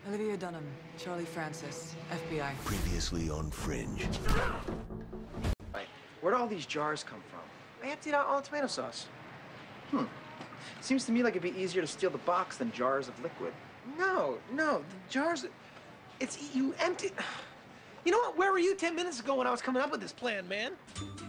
Olivia Dunham, Charlie Francis, FBI. Previously on Fringe. Right. Where'd all these jars come from? I emptied out all the tomato sauce. Seems to me like it'd be easier to steal the box than jars of liquid. No, the jars... You empty... You know what? Where were you 10 minutes ago when I was coming up with this plan, man?